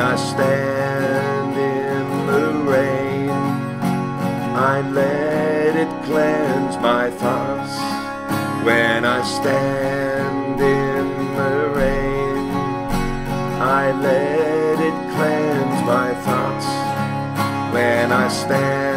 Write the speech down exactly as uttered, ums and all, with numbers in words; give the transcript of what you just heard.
I stand in the rain, I let it cleanse my thoughts. When I stand in the rain, I let it cleanse my thoughts. When I stand